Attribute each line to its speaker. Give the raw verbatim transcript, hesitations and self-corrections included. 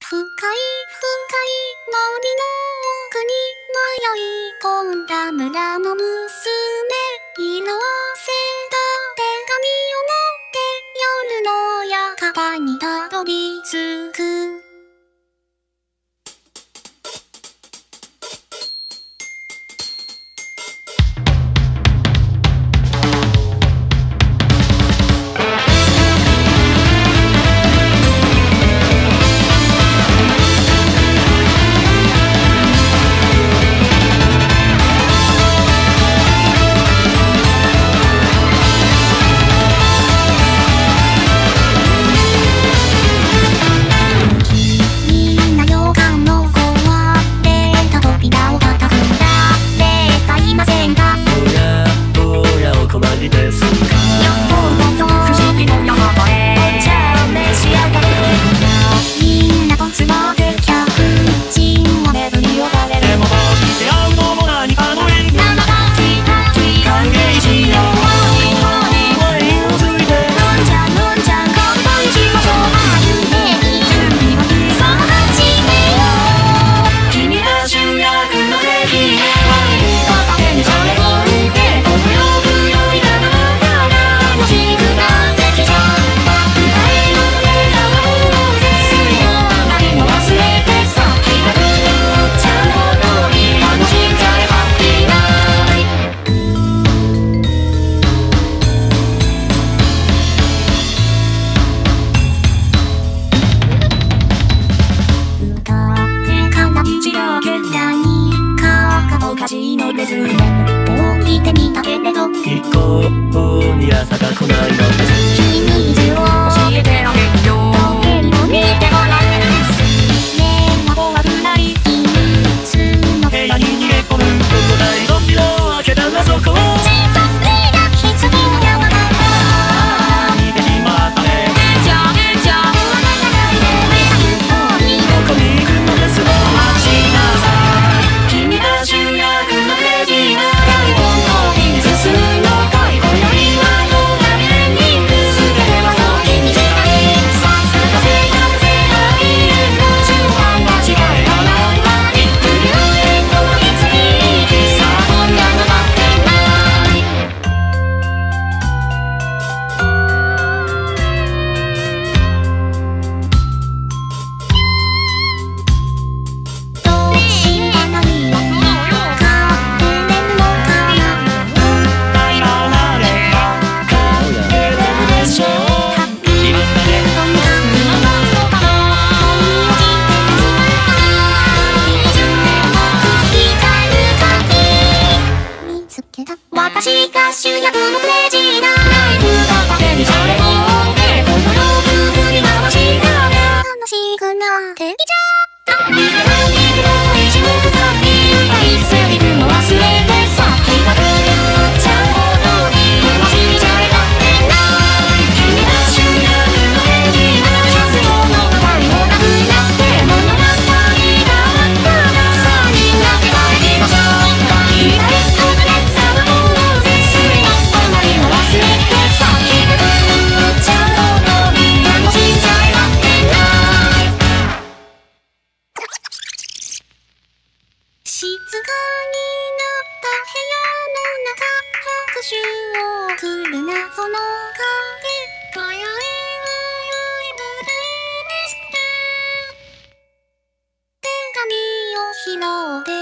Speaker 1: 深い深い森の奥に迷い込んだ村の娘、色あせた手紙を持って夜の館にたどり着く。
Speaker 2: 一向に朝が来ないのです。
Speaker 1: 君に教えてあげるよ。時計にも見てごらん。ねえ、魔法はない秘密の
Speaker 2: 部屋に逃げ込む。この台扉を開けたらそこを
Speaker 1: 小さすぎな棺の山だった。
Speaker 2: 逃げに回ったね。
Speaker 1: じゃあねじゃあ終わらないで。
Speaker 2: どこに行くのですか。待ちなさい。君が主役のクレイジーな本当に進むのかい。今宵はどうなるに全てはそう君次第。さすが正解正解の中間は違いがないわ。一流へといつに行く。さあ今夜も待ってない。どうしてないのかって眠のかな。 大離れた顔や
Speaker 1: エレブレーションハッピー
Speaker 2: いろんなね
Speaker 1: どんなにものかな。恋をしていつも光る鍵見つけた。私が主役のクレイジーなナイフ片手にそれを追ってこの夜振り回しながら楽しくなってきちゃった。逃げる逃げる一目散に言った一斉に雲忘れてさっきが来るっちゃうほどに今しちゃえばってない。君が主役のクレイジーな必要の語りもなくなって物語が終わったらさあみんなで帰りましょう。君が言った熱さはもう絶水の隣も忘れてさっきが来るっちゃうほどに何もしちゃえばってない。静かになった部屋の中、拍手を送る謎の影。今宵は良い舞台ですね。手紙を拾って